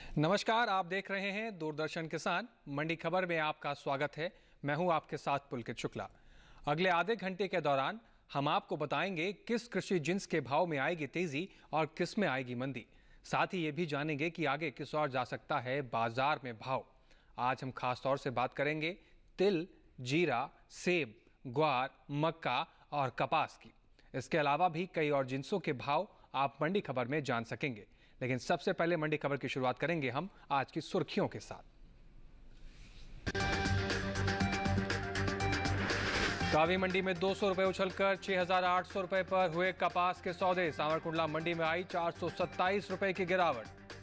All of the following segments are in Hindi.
नमस्कार, आप देख रहे हैं दूरदर्शन किसान। मंडी खबर में आपका स्वागत है। मैं हूं आपके साथ पुलकित शुक्ला। अगले आधे घंटे के दौरान हम आपको बताएंगे किस कृषि जिन्स के भाव में आएगी तेजी और किस में आएगी मंदी। साथ ही ये भी जानेंगे कि आगे किस ओर जा सकता है बाजार में भाव। आज हम खास तौर से बात करेंगे तिल, जीरा, सेब, ग्वार, मक्का और कपास की। इसके अलावा भी कई और जिन्सों के भाव आप मंडी खबर में जान सकेंगे। लेकिन सबसे पहले मंडी खबर की शुरुआत करेंगे हम आज की सुर्खियों के साथ। कावी मंडी में 200 रुपए उछलकर 6,800 रुपए पर हुए कपास के सौदे। सावरकुंडला मंडी में आई 427 रुपए की गिरावट।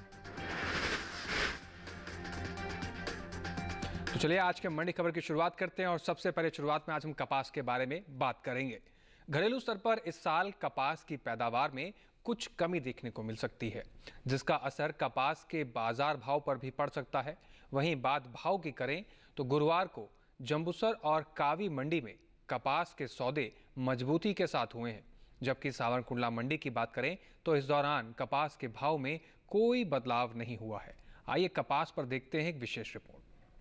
तो चलिए आज के मंडी खबर की शुरुआत करते हैं और सबसे पहले शुरुआत में आज हम कपास के बारे में बात करेंगे। घरेलू स्तर पर इस साल कपास की पैदावार में कुछ कमी देखने को मिल सकती है, जिसका असर कपास के बाजार भाव पर भी पड़ सकता है। वहीं बात भाव की करें तो गुरुवार को जंबूसर और कावी मंडी में कपास के सौदे मजबूती के साथ हुए हैं, जबकि सावरकुंडला मंडी की बात करें तो इस दौरान कपास के भाव में कोई बदलाव नहीं हुआ है। आइए कपास पर देखते हैं एक विशेष रिपोर्ट।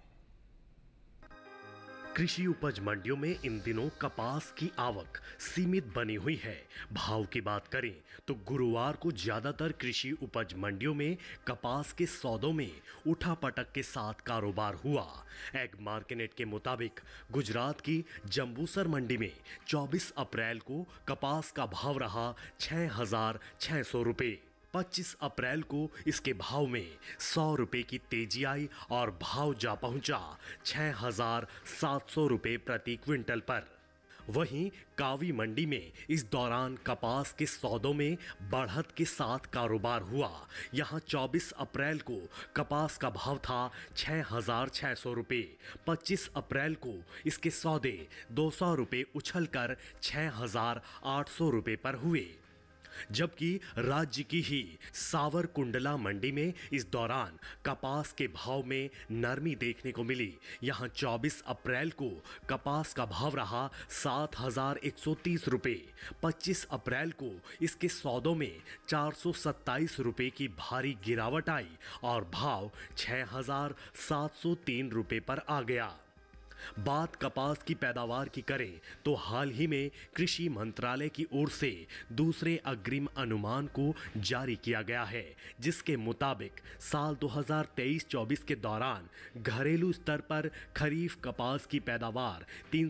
कृषि उपज मंडियों में इन दिनों कपास की आवक सीमित बनी हुई है। भाव की बात करें तो गुरुवार को ज्यादातर कृषि उपज मंडियों में कपास के सौदों में उठापटक के साथ कारोबार हुआ। एग मार्केट के मुताबिक गुजरात की जंबूसर मंडी में 24 अप्रैल को कपास का भाव रहा 6,600 रुपए। 25 अप्रैल को इसके भाव में 100 रुपए की तेजी आई और भाव जा पहुंचा 6,700 रुपए प्रति क्विंटल पर। वहीं कावी मंडी में इस दौरान कपास के सौदों में बढ़त के साथ कारोबार हुआ। यहां 24 अप्रैल को कपास का भाव था 6,600 रुपए। 25 अप्रैल को इसके सौदे 200 रुपए उछलकर 6,800 रुपए पर हुए। जबकि राज्य की ही सावरकुंडला मंडी में इस दौरान कपास के भाव में नरमी देखने को मिली। यहां 24 अप्रैल को कपास का भाव रहा 7,130 रुपए। 25 अप्रैल को इसके सौदों में 427 रुपए की भारी गिरावट आई और भाव 6,703 रुपए पर आ गया। बात कपास की पैदावार की करें तो हाल ही में कृषि मंत्रालय की ओर से दूसरे अग्रिम अनुमान को जारी किया गया है, जिसके मुताबिक साल 2023-24 के दौरान घरेलू स्तर पर खरीफ कपास की पैदावार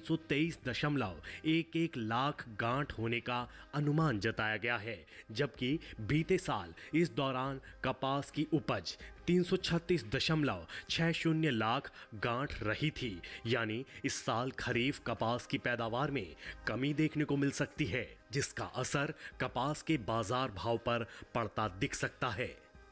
323.11 लाख गांठ होने का अनुमान जताया गया है। जबकि बीते साल इस दौरान कपास की उपज 336.60 लाख गांठ रही थी। यानी इस साल खरीफ कपास की पैदावार में कमी देखने को मिल सकती है, जिसका असर कपास के बाजार भाव पर पड़ता दिख सकता है।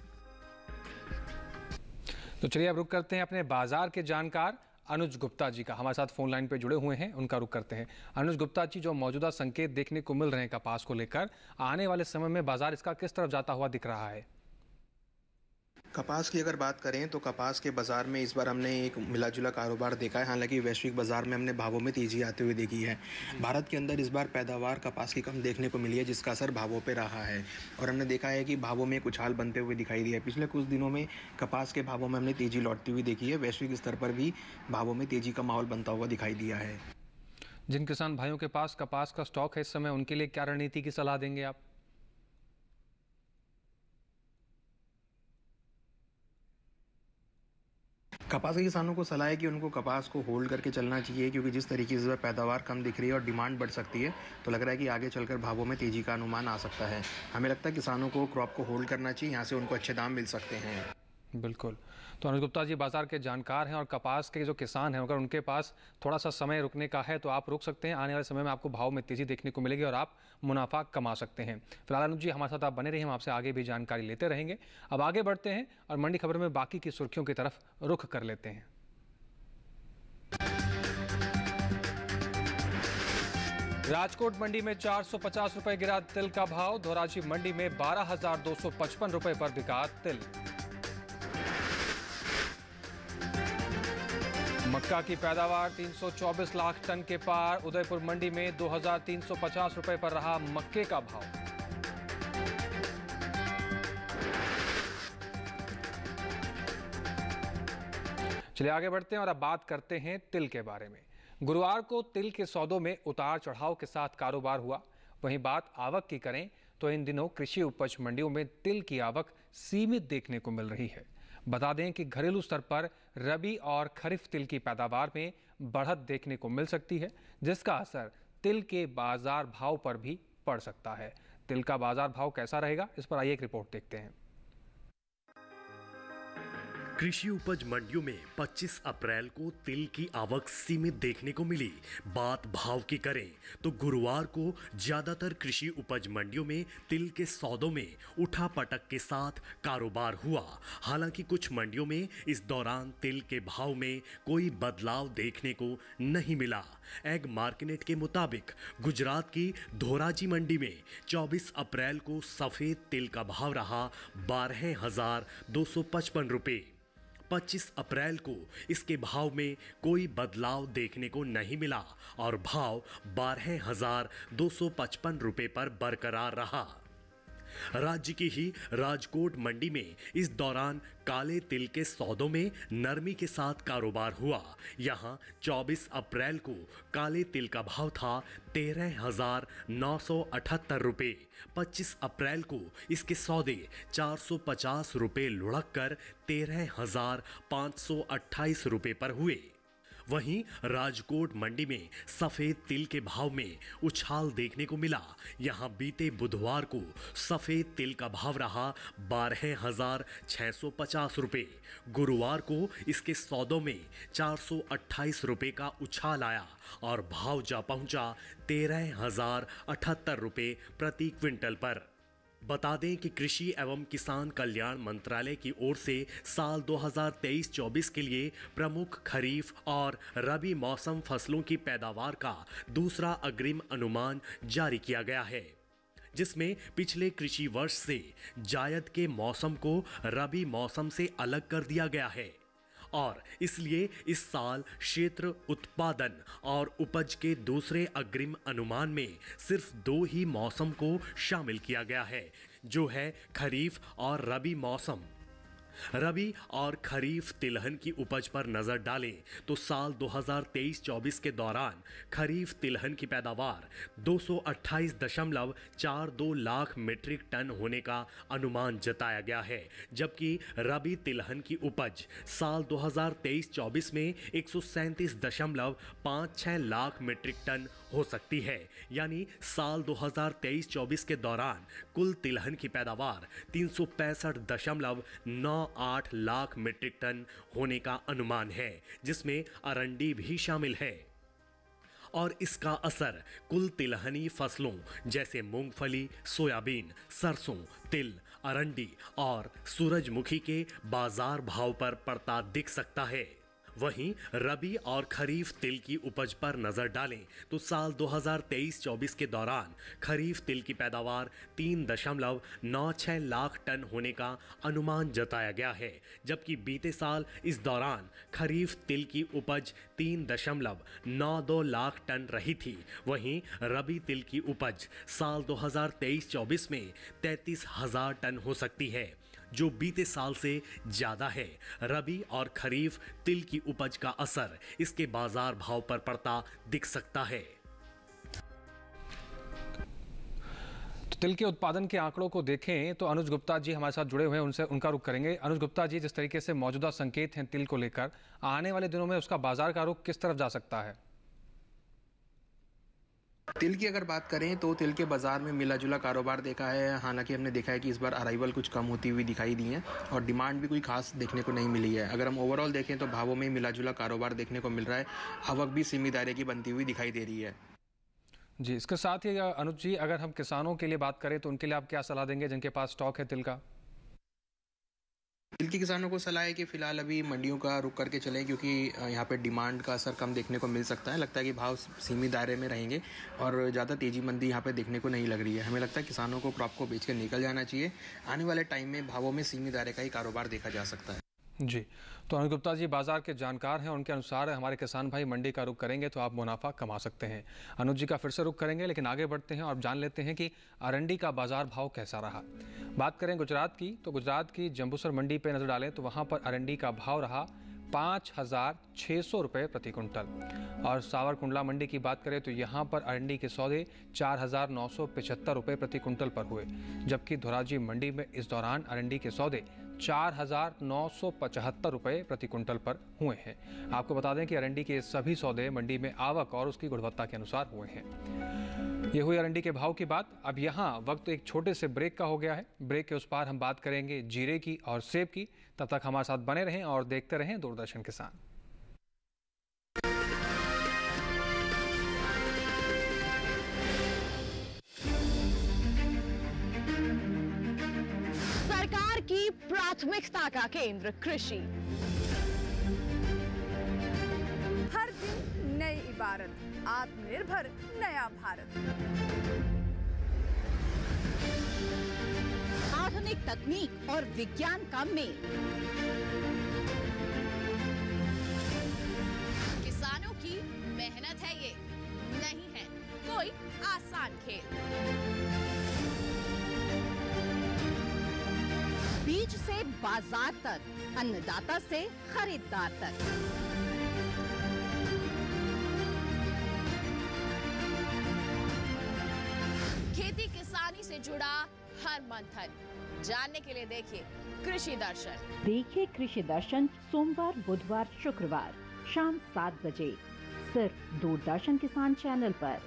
तो चलिए अब रुक करते हैं अपने बाजार के जानकार अनुज गुप्ता जी का। हमारे साथ फोन लाइन पे जुड़े हुए हैं, उनका रुख करते हैं। अनुज गुप्ता जी, जो मौजूदा संकेत देखने को मिल रहे हैं कपास को लेकर, आने वाले समय में बाजार इसका किस तरफ जाता हुआ दिख रहा है? कपास की अगर बात करें तो कपास के बाज़ार में इस बार हमने एक मिला-जुला कारोबार देखा है। हालांकि वैश्विक बाज़ार में हमने भावों में तेज़ी आते हुए देखी है। भारत के अंदर इस बार पैदावार कपास की कम देखने को मिली है, जिसका असर भावों पे रहा है और हमने देखा है कि भावों में एक उछाल बनते हुए दिखाई दिया है। पिछले कुछ दिनों में कपास के भावों में हमने तेज़ी लौटती हुई देखी है। वैश्विक स्तर पर भी भावों में तेज़ी का माहौल बनता हुआ दिखाई दिया है। जिन किसान भाइयों के पास कपास का स्टॉक है इस समय, उनके लिए क्या रणनीति की सलाह देंगे आप? कपास के किसानों को सलाह है कि उनको कपास को होल्ड करके चलना चाहिए, क्योंकि जिस तरीके से पैदावार कम दिख रही है और डिमांड बढ़ सकती है, तो लग रहा है कि आगे चलकर भावों में तेजी का अनुमान आ सकता है। हमें लगता है किसानों को क्रॉप को होल्ड करना चाहिए, यहाँ से उनको अच्छे दाम मिल सकते हैं। बिल्कुल। तो अनुज गुप्ता जी बाजार के जानकार हैं और कपास के जो किसान हैं, अगर उनके पास थोड़ा सा समय रुकने का है तो आप रुक सकते हैं। आने वाले समय में आपको भाव में तेजी देखने को मिलेगी और आप मुनाफा कमा सकते हैं। फिलहाल अनुज जी हमारे साथ आप बने रहिए, हम आपसे आगे भी जानकारी लेते रहेंगे। अब आगे बढ़ते हैं और मंडी खबर में बाकी की सुर्खियों की तरफ रुख कर लेते हैं। राजकोट मंडी में 450 रुपए गिरा तिल का भाव। धोराजी मंडी में 12,255 रुपए पर बिका तिल। मक्का की पैदावार 324 लाख टन के पार। उदयपुर मंडी में 2,350 रुपए पर रहा मक्के का भाव। चलिए आगे बढ़ते हैं और अब बात करते हैं तिल के बारे में। गुरुवार को तिल के सौदों में उतार चढ़ाव के साथ कारोबार हुआ। वहीं बात आवक की करें तो इन दिनों कृषि उपज मंडियों में तिल की आवक सीमित देखने को मिल रही है। बता दें कि घरेलू स्तर पर रबी और खरीफ तिल की पैदावार में बढ़त देखने को मिल सकती है, जिसका असर तिल के बाजार भाव पर भी पड़ सकता है। तिल का बाजार भाव कैसा रहेगा, इस पर आइए एक रिपोर्ट देखते हैं। कृषि उपज मंडियों में 25 अप्रैल को तिल की आवक सीमित देखने को मिली। बात भाव की करें तो गुरुवार को ज्यादातर कृषि उपज मंडियों में तिल के सौदों में उठापटक के साथ कारोबार हुआ। हालांकि कुछ मंडियों में इस दौरान तिल के भाव में कोई बदलाव देखने को नहीं मिला। एग मार्केट के मुताबिक गुजरात की धोराजी मंडी में 24 अप्रैल को सफेद तिल का भाव रहा 12,255 रुपए। 25 अप्रैल को इसके भाव में कोई बदलाव देखने को नहीं मिला और भाव 12,255 रुपए पर बरकरार रहा। राज्य की ही राजकोट मंडी में इस दौरान काले तिल के सौदों में नरमी के साथ कारोबार हुआ। यहां 24 अप्रैल को काले तिल का भाव था 13,978 रुपए। 25 अप्रैल को इसके सौदे 450 रुपए लुढ़क कर 13,528 रुपए पर हुए। वहीं राजकोट मंडी में सफेद तिल के भाव में उछाल देखने को मिला। यहां बीते बुधवार को सफेद तिल का भाव रहा 12,650 रुपए। गुरुवार को इसके सौदों में 428 रुपए का उछाल आया और भाव जा पहुंचा 13,078 रुपए प्रति क्विंटल पर। बता दें कि कृषि एवं किसान कल्याण मंत्रालय की ओर से साल 2023-24 के लिए प्रमुख खरीफ और रबी मौसम फसलों की पैदावार का दूसरा अग्रिम अनुमान जारी किया गया है, जिसमें पिछले कृषि वर्ष से जायद के मौसम को रबी मौसम से अलग कर दिया गया है और इसलिए इस साल क्षेत्र उत्पादन और उपज के दूसरे अग्रिम अनुमान में सिर्फ 2 ही मौसम को शामिल किया गया है, जो है खरीफ और रबी मौसम। रबी और खरीफ तिलहन की उपज पर नजर डालें तो साल 2023-24 के दौरान खरीफ तिलहन की पैदावार 228.42 लाख मीट्रिक टन होने का अनुमान जताया गया है, जबकि रबी तिलहन की उपज साल 2023-24 में 137.56 लाख मीट्रिक टन हो सकती है। यानी साल 2023-24 के दौरान कुल तिलहन की पैदावार 365.98 लाख मीट्रिक टन होने का अनुमान है, जिसमें अरंडी भी शामिल है। और इसका असर कुल तिलहनी फसलों जैसे मूंगफली, सोयाबीन, सरसों, तिल, अरंडी और सूरजमुखी के बाजार भाव पर पड़ता दिख सकता है। वहीं रबी और खरीफ तिल की उपज पर नजर डालें तो साल 2023-24 के दौरान खरीफ तिल की पैदावार 3.96 लाख टन होने का अनुमान जताया गया है, जबकि बीते साल इस दौरान खरीफ तिल की उपज 3.92 लाख टन रही थी। वहीं रबी तिल की उपज साल 2023-24 में 33,000 टन हो सकती है, जो बीते साल से ज्यादा है। रबी और खरीफ तिल की उपज का असर इसके बाजार भाव पर पड़ता दिख सकता है। तो तिल के उत्पादन के आंकड़ों को देखें तो अनुज गुप्ता जी हमारे साथ जुड़े हुए हैं, उनसे उनका रुख करेंगे। अनुज गुप्ता जी, जिस तरीके से मौजूदा संकेत हैं तिल को लेकर, आने वाले दिनों में उसका बाजार का रुख किस तरफ जा सकता है? तिल की अगर बात करें तो तिल के बाज़ार में मिला जुला कारोबार देखा है। हालांकि हमने देखा है कि इस बार अराइवल कुछ कम होती हुई दिखाई दी है और डिमांड भी कोई खास देखने को नहीं मिली है। अगर हम ओवरऑल देखें तो भावों में मिला जुला कारोबार देखने को मिल रहा है। आवक भी सीमित दायरे की बनती हुई दिखाई दे रही है। जी, इसके साथ ही अनुज जी, अगर हम किसानों के लिए बात करें तो उनके लिए आप क्या सलाह देंगे जिनके पास स्टॉक है तिल का? तिल के किसानों को सलाह है कि फिलहाल अभी मंडियों का रुक करके चलें, क्योंकि यहाँ पे डिमांड का असर कम देखने को मिल सकता है। लगता है कि भाव सीमित दायरे में रहेंगे और ज़्यादा तेजी मंदी यहाँ पे देखने को नहीं लग रही है। हमें लगता है किसानों को क्रॉप को बेच कर निकल जाना चाहिए। आने वाले टाइम में भावों में सीमित दायरे का ही कारोबार देखा जा सकता है। जी, तो अनुज गुप्ता जी बाजार के जानकार हैं, उनके अनुसार हमारे किसान भाई मंडी का रुख करेंगे तो आप मुनाफा कमा सकते हैं। अनुज जी का फिर से रुख करेंगे, लेकिन आगे बढ़ते हैं और जान लेते हैं कि अरंडी का बाजार भाव कैसा रहा। बात करें गुजरात की, तो गुजरात की जंबूसर मंडी पर नजर डालें तो वहां पर अरंडी का भाव रहा 5,600 रुपये प्रति कुंटल। और सावरकुंडला मंडी की बात करें तो यहाँ पर अरंडी के सौदे 4,975 रुपये प्रति कुंटल पर हुए, जबकि धोराजी मंडी में इस दौरान अरंडी के सौदे 4,975 रुपये प्रति कुंटल पर हुए हैं। आपको बता दें कि अरंडी के सभी सौदे मंडी में आवक और उसकी गुणवत्ता के अनुसार हुए हैं। ये हुई अरंडी के भाव की बात। अब यहाँ वक्त एक छोटे से ब्रेक का हो गया है। ब्रेक के उस पार हम बात करेंगे जीरे की और सेब की। तब तक हमारे साथ बने रहें और देखते रहें दूरदर्शन किसान। सरकार की प्राथमिकता का केंद्र कृषि। हर दिन नई इबारत, आत्मनिर्भर नया भारत। आधुनिक तकनीक और विज्ञान का मेल। किसानों की मेहनत है ये, नहीं है कोई आसान खेल। बीज से बाजार तक, अन्नदाता से खरीदार तक। खेती किसानी से जुड़ा हर मंथन जानने के लिए देखिए कृषि दर्शन। देखिए कृषि दर्शन सोमवार, बुधवार, शुक्रवार शाम 7 बजे सिर्फ दूरदर्शन किसान चैनल पर।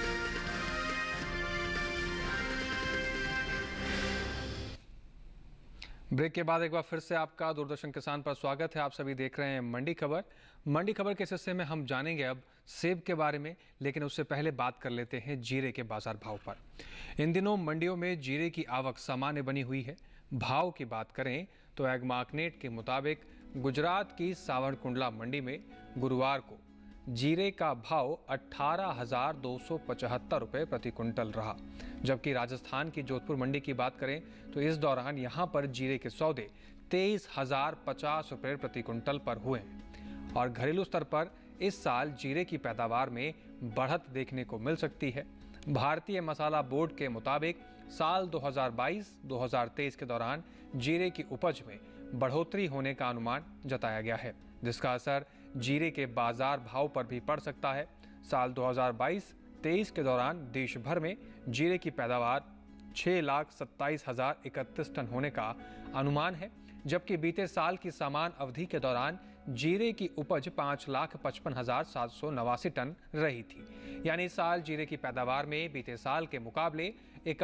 ब्रेक के बाद एक बार फिर से आपका दूरदर्शन किसान पर स्वागत है। आप सभी देख रहे हैं मंडी खबर। मंडी खबर के हिस्से में हम जानेंगे अब सेब के बारे में, लेकिन उससे पहले बात कर लेते हैं जीरे के बाजार भाव पर। इन दिनों मंडियों में जीरे की आवक सामान्य बनी हुई है। भाव की बात करें तो एग्मार्कनेट के मुताबिक गुजरात की सावरकुंडला मंडी में गुरुवार को जीरे का भाव 18,275 रुपये प्रति कुंटल रहा, जबकि राजस्थान की जोधपुर मंडी की बात करें तो इस दौरान यहां पर जीरे के सौदे 23,050 रुपये प्रति कुंटल पर हुए हैं। और घरेलू स्तर पर इस साल जीरे की पैदावार में बढ़त देखने को मिल सकती है। भारतीय मसाला बोर्ड के मुताबिक साल 2022-2023 के दौरान जीरे की उपज में बढ़ोतरी होने का अनुमान जताया गया है, जिसका असर जीरे के बाजार भाव पर भी पड़ सकता है। साल 2022-23 के दौरान देश भर में जीरे की पैदावार 6,27,031 टन होने का अनुमान है, जबकि बीते साल की समान अवधि के दौरान जीरे की उपज 5,55,789 टन रही थी। यानी इस साल जीरे की पैदावार में बीते साल के मुकाबले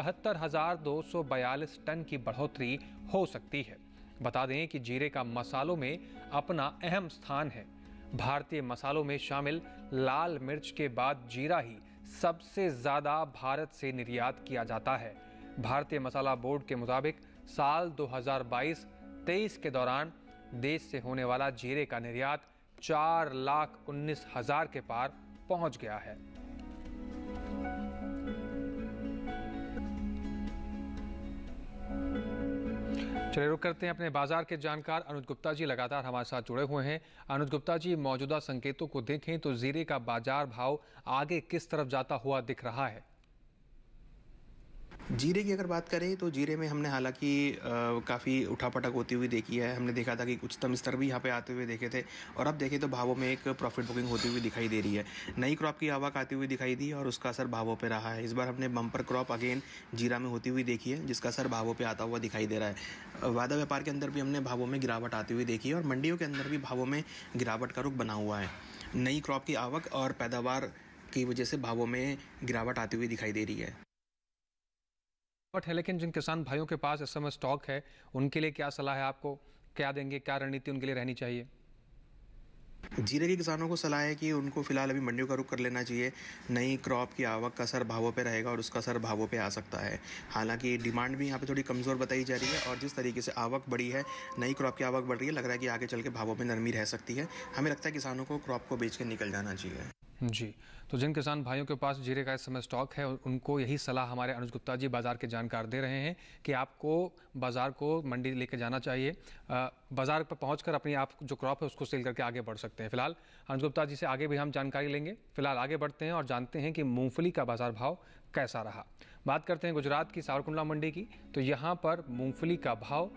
71,242 टन की बढ़ोतरी हो सकती है। बता दें कि जीरे का मसालों में अपना अहम स्थान है। भारतीय मसालों में शामिल लाल मिर्च के बाद जीरा ही सबसे ज्यादा भारत से निर्यात किया जाता है। भारतीय मसाला बोर्ड के मुताबिक साल 2022-23 के दौरान देश से होने वाला जीरे का निर्यात 4,19,000 के पार पहुंच गया है। चलिए रुक करते हैं अपने बाजार के जानकार अनुज गुप्ता जी लगातार हमारे साथ जुड़े हुए हैं। अनुज गुप्ता जी, मौजूदा संकेतों को देखें तो जीरे का बाजार भाव आगे किस तरफ जाता हुआ दिख रहा है? जीरे की अगर बात करें तो जीरे में हमने हालांकि काफ़ी उठापटक होती हुई देखी है। हमने देखा था कि उच्चतम स्तर भी यहाँ पे आते हुए देखे थे, और अब देखें तो भावों में एक प्रॉफिट बुकिंग होती हुई दिखाई दे रही है। नई क्रॉप की आवक आती हुई दिखाई दी और उसका असर भावों पे रहा है। इस बार हमने बम्पर क्रॉप अगेन जीरा में होती हुई देखी है, जिसका असर भावों पर आता हुआ दिखाई दे रहा है। वादा व्यापार के अंदर भी हमने भावों में गिरावट आती हुई देखी है और मंडियों के अंदर भी भावों में गिरावट का रुख बना हुआ है। नई क्रॉप की आवक और पैदावार की वजह से भावों में गिरावट आती हुई दिखाई दे रही है। है, लेकिन जिन किसान भाइयों के पास इस समय स्टॉक है उनके लिए क्या सलाह है? आपको क्या देंगे, क्या रणनीति उनके लिए रहनी चाहिए? जीरे के किसानों को सलाह है कि उनको फिलहाल अभी मंडियों का रुख कर लेना चाहिए। नई क्रॉप की आवक का असर भावों पे रहेगा और उसका असर भावों पे आ सकता है। हालांकि डिमांड भी यहाँ पे थोड़ी कमज़ोर बताई जा रही है और जिस तरीके से आवक बढ़ी है, नई क्रॉप की आवक बढ़ रही है, लग रहा है कि आगे चल के भावों में नरमी रह सकती है। हमें लगता है किसानों को क्रॉप को बेच के निकल जाना चाहिए। जी, तो जिन किसान भाइयों के पास जीरे का इस समय स्टॉक है उनको यही सलाह हमारे अनुज गुप्ता जी बाजार के जानकार दे रहे हैं कि आपको बाजार को मंडी लेके जाना चाहिए। बाजार पर पहुंचकर अपनी आप जो क्रॉप है उसको सेल करके आगे बढ़ सकते हैं। फिलहाल अनुज गुप्ता जी से आगे भी हम जानकारी लेंगे। फिलहाल आगे बढ़ते हैं और जानते हैं कि मूंगफली का बाजार भाव कैसा रहा। बात करते हैं गुजरात की सावरकुंडला मंडी की, तो यहाँ पर मूंगफली का भाव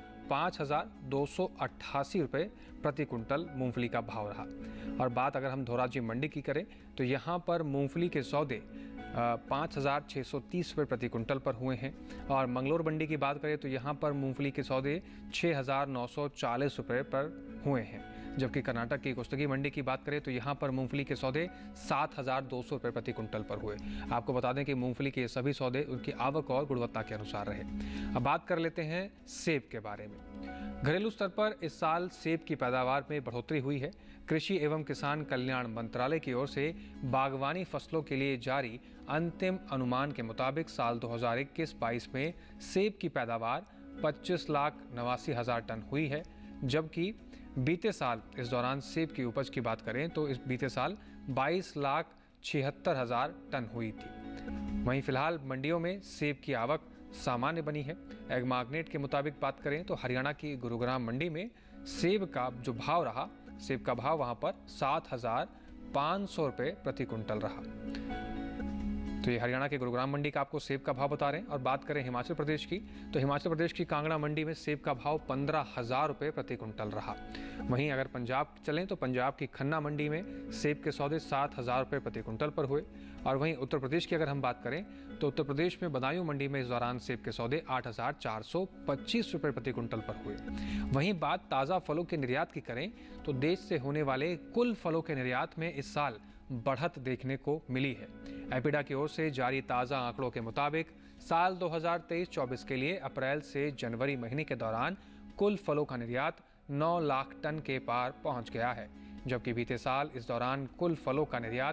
5,288 रुपये प्रति कुंटल मूंगफली का भाव रहा। और बात अगर हम धोराजी मंडी की करें तो यहाँ पर मूंगफली के सौदे 5,630 रुपये प्रति कुंटल पर हुए हैं। और मंगलोर मंडी की बात करें तो यहाँ पर मूंगफली के सौदे 6,940 रुपये पर हुए हैं। जबकि कर्नाटक की कुश्तगी मंडी की बात करें तो यहाँ पर मूंगफली के सौदे 7,200 रुपये प्रति कुंटल पर हुए। आपको बता दें कि मूंगफली के सभी सौदे उनकी आवक और गुणवत्ता के अनुसार रहे। अब बात कर लेते हैं सेब के बारे में। घरेलू स्तर पर इस साल सेब की पैदावार में बढ़ोतरी हुई है। कृषि एवं किसान कल्याण मंत्रालय की ओर से बागवानी फसलों के लिए जारी अंतिम अनुमान के मुताबिक साल 2021-22 में सेब की पैदावार 25,89,000 टन हुई है। जबकि बीते साल इस दौरान सेब की उपज की बात करें तो इस बीते साल 22,76,000 टन हुई थी। वहीं फिलहाल मंडियों में सेब की आवक सामान्य बनी है। एग मार्केट के मुताबिक बात करें तो हरियाणा की गुरुग्राम मंडी में सेब का जो भाव रहा, सेब का भाव वहां पर 7,500 रुपये प्रति कुंटल रहा। तो ये हरियाणा के गुरुग्राम मंडी का आपको सेब का भाव बता रहे हैं। और बात करें हिमाचल प्रदेश की, तो हिमाचल प्रदेश की कांगड़ा मंडी में सेब का भाव 15,000 रुपये प्रति कुंटल रहा। वहीं अगर पंजाब चलें तो पंजाब की खन्ना मंडी में सेब के सौदे 7,000 रुपये प्रति कुंटल पर हुए। और वहीं उत्तर प्रदेश की अगर हम बात करें तो उत्तर प्रदेश में बदायूं मंडी में इस दौरान सेब के सौदे 8,425 रुपये प्रति कुंटल पर हुए। वहीं बात ताज़ा फलों के निर्यात की करें तो देश से होने वाले कुल फलों के निर्यात में इस साल बढ़त देखने को मिली है। एपिडा की ओर से जारी ताज़ा आंकड़ों के मुताबिक साल 2023-24 के लिए अप्रैल से जनवरी महीने के दौरान कुल फलों का निर्यात 9 लाख टन के पार पहुंच गया है। जबकि बीते साल इस दौरान कुल फलों का निर्यात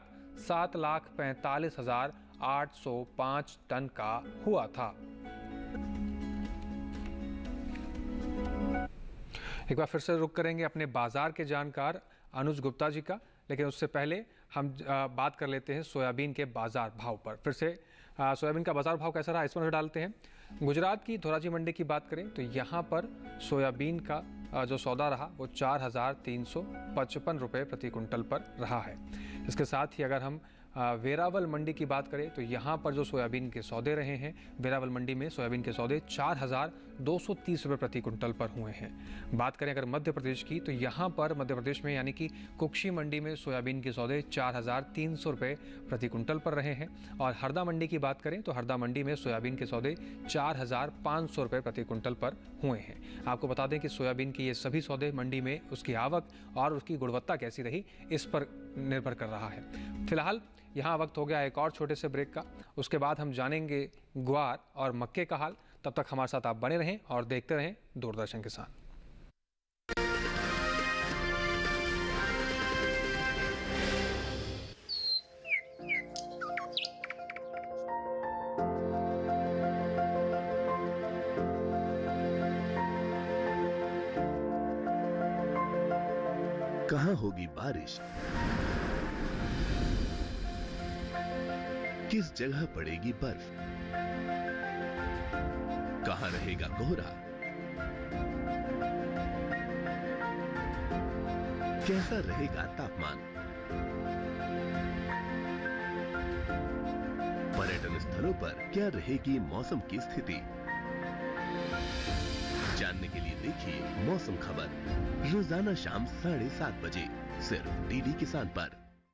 7,45,805 टन का हुआ था। एक बार फिर से रुक करेंगे अपने बाजार के जानकार अनुज गुप्ता जी का, लेकिन उससे पहले हम बात कर लेते हैं सोयाबीन के बाजार भाव पर। फिर से सोयाबीन का बाजार भाव कैसा रहा इस पर नजर डालते हैं। गुजरात की धोराजी मंडी की बात करें तो यहाँ पर सोयाबीन का जो सौदा रहा वो 4,355 रुपये प्रति कुंटल पर रहा है। इसके साथ ही अगर हम वेरावल मंडी की बात करें तो यहाँ पर जो सोयाबीन के सौदे रहे हैं, वेरावल मंडी में सोयाबीन के सौदे 4,230 रुपये प्रति कुंटल पर हुए हैं। बात करें अगर मध्य प्रदेश की तो यहाँ पर मध्य प्रदेश में यानी कि कुक्षी मंडी में सोयाबीन के सौदे 4,300 रुपये प्रति कुंटल पर रहे हैं। और हरदा मंडी की बात करें तो हरदा मंडी में सोयाबीन के सौदे 4,500 रुपये प्रति कुंटल पर हुए हैं। आपको बता दें कि सोयाबीन के ये सभी सौदे मंडी में उसकी आवक और उसकी गुणवत्ता कैसी रही इस पर निर्भर कर रहा है। फिलहाल यहाँ वक्त हो गया एक और छोटे से ब्रेक का, उसके बाद हम जानेंगे ग्वार और मक्के का हाल। तब तक हमारे साथ आप बने रहें और देखते रहें दूरदर्शन किसान। कहाँ होगी बारिश, किस जगह पड़ेगी बर्फ, कहां रहेगा कोहरा, कैसा रहेगा तापमान, पर्यटन स्थलों पर क्या रहेगी मौसम की स्थिति। जानने के लिए देखिए मौसम खबर रोजाना शाम 7:30 बजे सिर्फ डीडी किसान पर।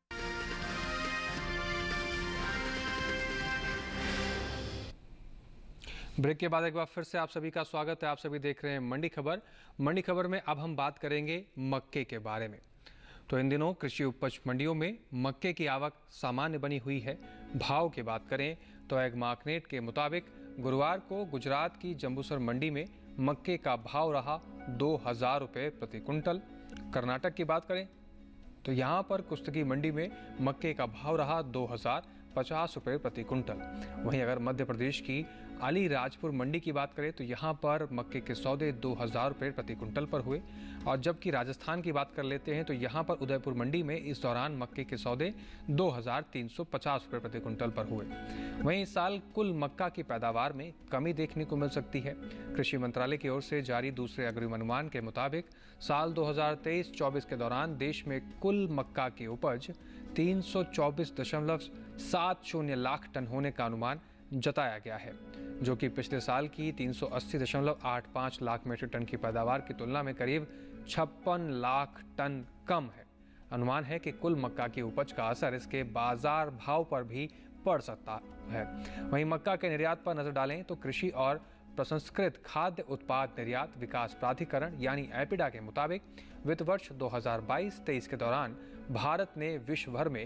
ब्रेक के बाद एक बार फिर से आप सभी का स्वागत है। आप सभी देख रहे हैं मंडी खबर। मंडी खबर में अब हम बात करेंगे मक्के के बारे में। तो इन दिनों कृषि उपज मंडियों में मक्के की आवक सामान्य बनी हुई है। भाव की बात करें तो एग मार्केट के मुताबिक गुरुवार को गुजरात की जंबूसर मंडी में मक्के का भाव रहा 2,000 रुपये प्रति कुंटल। कर्नाटक की बात करें तो यहाँ पर कुश्तगी मंडी में मक्के का भाव रहा 2,050 रुपये प्रति कुंटल। वहीं अगर मध्य प्रदेश की अलीराजपुर मंडी की बात करें तो यहाँ पर मक्के के सौदे 2,000 रुपये प्रति कुंटल पर हुए। और जबकि राजस्थान की बात कर लेते हैं तो यहाँ पर उदयपुर मंडी में इस दौरान मक्के के सौदे 2,350 रुपये प्रति कुंटल पर हुए। वहीं इस साल कुल मक्का की पैदावार में कमी देखने को मिल सकती है। कृषि मंत्रालय की ओर से जारी दूसरे अग्रिम अनुमान के मुताबिक साल 2023-24 के दौरान देश में कुल मक्का की उपज 324.70 लाख टन होने का अनुमान जताया गया है, जो कि पिछले साल की 380.85 लाख मीट्रिक टन की पैदावार की तुलना में करीब 56 लाख टन कम है। अनुमान है कि कुल मक्का की उपज का असर इसके बाजार भाव पर भी पड़ सकता है। वहीं मक्का के निर्यात पर नजर डालें तो कृषि और प्रसंस्कृत खाद्य उत्पाद निर्यात विकास प्राधिकरण यानी एपिडा के मुताबिक वित्त वर्ष 2022-23 के दौरान भारत ने विश्व भर में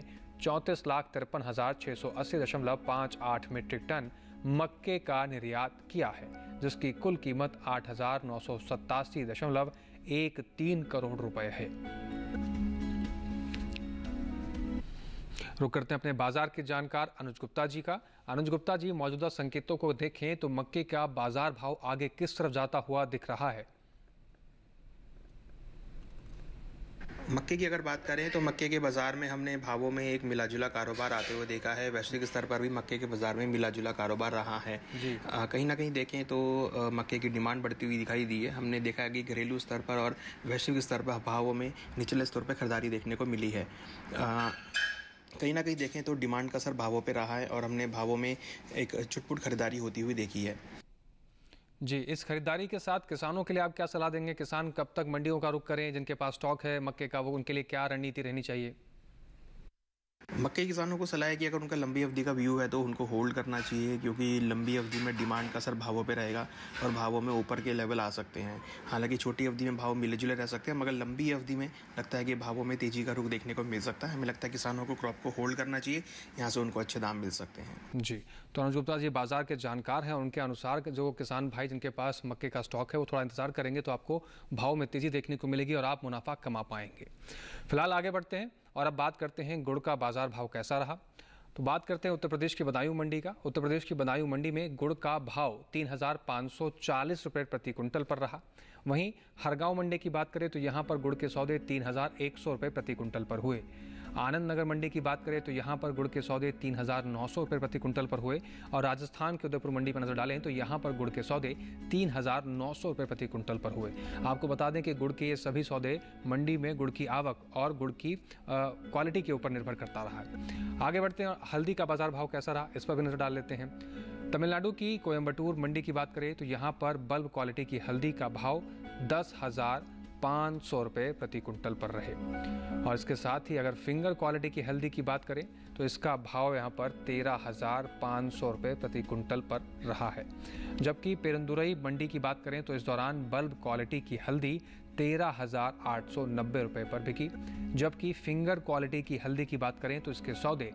34,53,680.58 मीट्रिक टन मक्के का निर्यात किया है, जिसकी कुल कीमत 8,987.13 करोड़ रुपए है। रुक करते हैं अपने बाजार के जानकार अनुज गुप्ता जी का। अनुज गुप्ता जी, मौजूदा संकेतों को देखें तो मक्के का बाजार भाव आगे किस तरफ जाता हुआ दिख रहा है? मक्के की अगर बात करें तो मक्के के बाज़ार में हमने भावों में एक मिलाजुला कारोबार आते हुए देखा है। वैश्विक स्तर पर भी मक्के के बाज़ार में मिलाजुला कारोबार रहा है। कहीं ना कहीं देखें तो मक्के की डिमांड बढ़ती हुई दिखाई दी है। हमने देखा है कि घरेलू स्तर पर और वैश्विक स्तर पर भावों में निचले स्तर पर खरीदारी देखने को मिली है। कहीं ना कहीं देखें तो डिमांड का असर भावों पे रहा है और हमने भावों में एक छुटपुट खरीदारी होती हुई देखी है। जी, इस खरीदारी के साथ किसानों के लिए आप क्या सलाह देंगे? किसान कब तक मंडियों का रुख करें? जिनके पास स्टॉक है मक्के का, वो उनके लिए क्या रणनीति रहनी चाहिए? मक्के किसानों को सलाह है कि अगर उनका लंबी अवधि का व्यू है तो उनको होल्ड करना चाहिए, क्योंकि लंबी अवधि में डिमांड का असर भावों पे रहेगा और भावों में ऊपर के लेवल आ सकते हैं। हालांकि छोटी अवधि में भाव मिले जुले रह सकते हैं, मगर लंबी अवधि में लगता है कि भावों में तेजी का रुख देखने को मिल सकता है। हमें लगता है किसानों को क्रॉप को होल्ड करना चाहिए, यहाँ से उनको अच्छे दाम मिल सकते हैं। जी, तो अनुज गुप्ता जी बाजार के जानकार हैं, उनके अनुसार जो किसान भाई जिनके पास मक्के का स्टॉक है वो थोड़ा इंतजार करेंगे तो आपको भाव में तेजी देखने को मिलेगी और आप मुनाफा कमा पाएंगे। फिलहाल आगे बढ़ते हैं और अब बात करते हैं गुड़ का बाजार भाव कैसा रहा। तो बात करते हैं उत्तर प्रदेश की बदायूं मंडी का। उत्तर प्रदेश की बदायूं मंडी में गुड़ का भाव 3,540 रुपये प्रति कुंटल पर रहा। वहीं हरगांव मंडी की बात करें तो यहाँ पर गुड़ के सौदे 3,100 रुपये प्रति कुंटल पर हुए। आनंद नगर मंडी की बात करें तो यहाँ पर गुड़ के सौदे 3,900 रुपये प्रति कुंटल पर हुए और राजस्थान के उदयपुर मंडी पर नजर डालें तो यहाँ पर गुड़ के सौदे 3,900 रुपये प्रति कुंटल पर हुए। आपको बता दें कि गुड़ के ये सभी सौदे मंडी में गुड़ की आवक और गुड़ की क्वालिटी के ऊपर निर्भर करता रहा है। आगे बढ़ते हैं, हल्दी का बाजार भाव कैसा रहा इस पर भी नजर डाल लेते हैं। तमिलनाडु की कोयम्बटूर मंडी की बात करें तो यहाँ पर बल्ब क्वालिटी की हल्दी का भाव 10,500 रुपये प्रति कुंटल पर रहे और इसके साथ ही अगर फिंगर क्वालिटी की हल्दी की बात करें तो इसका भाव यहाँ पर 13,500 रुपये प्रति कुंटल पर रहा है। जबकि पेरंदुरई मंडी की बात करें तो इस दौरान बल्ब क्वालिटी की हल्दी 13,890 रुपये पर बिकी, जबकि फिंगर क्वालिटी की हल्दी की बात करें तो इसके सौदे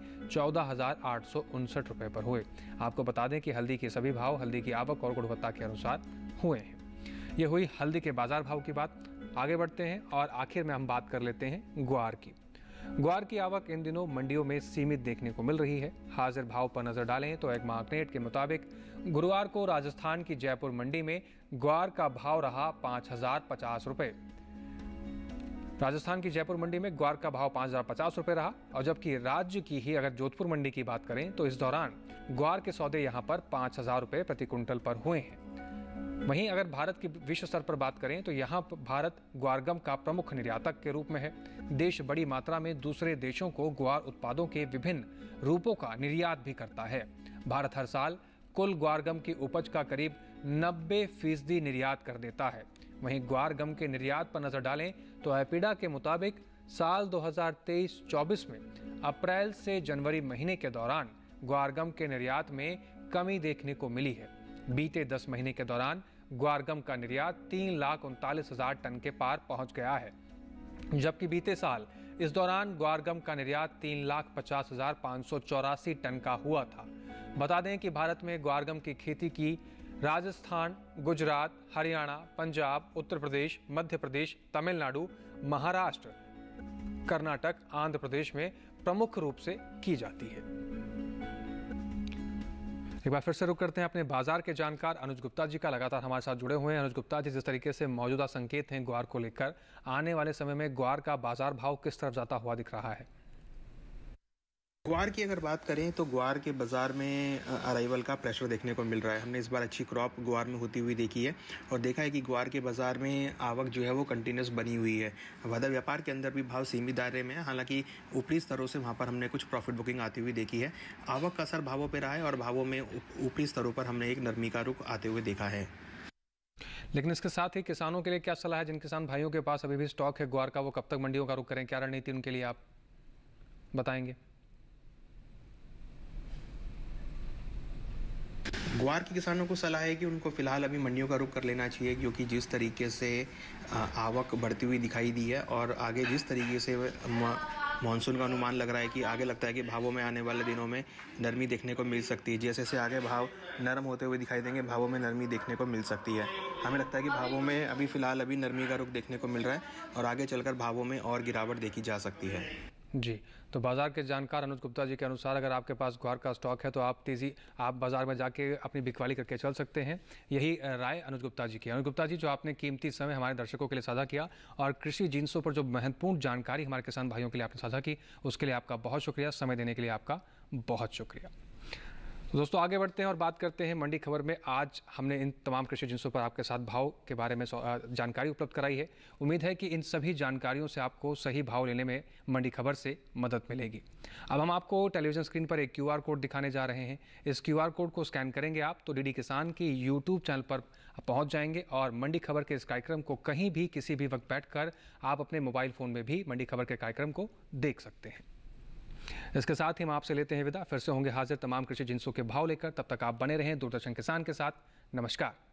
14,859 रुपये पर हुए। आपको बता दें कि हल्दी के सभी भाव हल्दी की आवक और गुणवत्ता के अनुसार हुए हैं। ये हुई हल्दी के बाजार भाव की बात। आगे बढ़ते हैं और आखिर में हम बात कर लेते हैं ग्वार की। ग्वार की आवक इन दिनों मंडियों में सीमित देखने को मिल रही है। हाजिर भाव पर नजर डालें तो एक मार्केट के मुताबिक गुरुवार को राजस्थान की जयपुर मंडी में ग्वार का भाव रहा 5,050 रुपये। राजस्थान की जयपुर मंडी में ग्वार का भाव 5,050 रुपये रहा और जबकि राज्य की ही अगर जोधपुर मंडी की बात करें तो इस दौरान ग्वार के सौदे यहाँ पर 5,000 रुपये प्रति कुंटल पर हुए हैं। वहीं अगर भारत की विश्व स्तर पर बात करें तो यहाँ भारत ग्वारगम का प्रमुख निर्यातक के रूप में है। देश बड़ी मात्रा में दूसरे देशों को ग्वार उत्पादों के विभिन्न रूपों का निर्यात भी करता है। भारत हर साल कुल ग्वारगम की उपज का करीब 90% निर्यात कर देता है। वहीं ग्वारगम के निर्यात पर नजर डालें तो एपिडा के मुताबिक साल 2023-24 में अप्रैल से जनवरी महीने के दौरान ग्वारगम के निर्यात में कमी देखने को मिली है। बीते 10 महीने के दौरान ग्वारगम का निर्यात 3,39,000 टन के पार पहुंच गया है, जबकि बीते साल इस दौरान ग्वारगम का निर्यात 3,50,584 टन का हुआ था। बता दें कि भारत में ग्वारगम की खेती की राजस्थान, गुजरात, हरियाणा, पंजाब, उत्तर प्रदेश, मध्य प्रदेश, तमिलनाडु, महाराष्ट्र, कर्नाटक, आंध्र प्रदेश में प्रमुख रूप से की जाती है। एक बार फिर से रुक करते हैं अपने बाजार के जानकार अनुज गुप्ता जी का। लगातार हमारे साथ जुड़े हुए हैं। अनुज गुप्ता जी, जिस तरीके से मौजूदा संकेत हैं ग्वार को लेकर, आने वाले समय में ग्वार का बाजार भाव किस तरफ जाता हुआ दिख रहा है? ग्वार की अगर बात करें तो ग्वार के बाज़ार में अराइवल का प्रेशर देखने को मिल रहा है। हमने इस बार अच्छी क्रॉप ग्वार में होती हुई देखी है और देखा है कि ग्वार के बाज़ार में आवक जो है वो कंटिन्यूस बनी हुई है। वादा व्यापार के अंदर भी भाव सीमित दायरे में है, हालांकि ऊपरी स्तरों से वहाँ पर हमने कुछ प्रॉफिट बुकिंग आती हुई देखी है। आवक का असर भावों पर रहा है और भावों में ऊपरी स्तरों पर हमने एक नरमी का रुख आते हुए देखा है। लेकिन इसके साथ ही किसानों के लिए क्या सलाह है? जिन किसान भाइयों के पास अभी भी स्टॉक है ग्वार का, वो कब तक मंडियों का रुख करें? क्या रणनीति उनके लिए आप बताएंगे? ग्वार के किसानों को सलाह है कि उनको फिलहाल अभी मंडियों का रुख कर लेना चाहिए, क्योंकि जिस तरीके से आवक बढ़ती हुई दिखाई दी है और आगे जिस तरीके से मानसून का अनुमान लग रहा है कि आगे लगता है कि भावों में आने वाले दिनों में नरमी देखने को मिल सकती है। जैसे जैसे आगे भाव नरम होते हुए दिखाई देंगे, भावों में नरमी देखने को मिल सकती है। हमें लगता है कि भावों में अभी फ़िलहाल अभी नरमी का रुख देखने को मिल रहा है और आगे चलकर भावों में और गिरावट देखी जा सकती है। जी, तो बाजार के जानकार अनुज गुप्ता जी के अनुसार अगर आपके पास ग्वार का स्टॉक है तो आप बाजार में जाके अपनी बिकवाली करके चल सकते हैं। यही राय अनुज गुप्ता जी की। अनुज गुप्ता जी, जो आपने कीमती समय हमारे दर्शकों के लिए साझा किया और कृषि जिन्सों पर जो महत्वपूर्ण जानकारी हमारे किसान भाइयों के लिए आपने साझा की, उसके लिए आपका बहुत शुक्रिया। समय देने के लिए आपका बहुत शुक्रिया। तो दोस्तों, आगे बढ़ते हैं और बात करते हैं मंडी खबर में। आज हमने इन तमाम कृषि जिन्सों पर आपके साथ भाव के बारे में जानकारी उपलब्ध कराई है। उम्मीद है कि इन सभी जानकारियों से आपको सही भाव लेने में मंडी खबर से मदद मिलेगी। अब हम आपको टेलीविजन स्क्रीन पर एक QR कोड दिखाने जा रहे हैं। इस QR कोड को स्कैन करेंगे आप तो डीडी किसान की YouTube चैनल पर पहुंच जाएंगे और मंडी खबर के इस कार्यक्रम को कहीं भी किसी भी वक्त बैठकर आप अपने मोबाइल फ़ोन में भी मंडी खबर के कार्यक्रम को देख सकते हैं। इसके साथ ही हम आपसे लेते हैं विदा। फिर से होंगे हाजिर तमाम कृषि जिन्सों के भाव लेकर। तब तक आप बने रहें दूरदर्शन किसान के साथ। नमस्कार।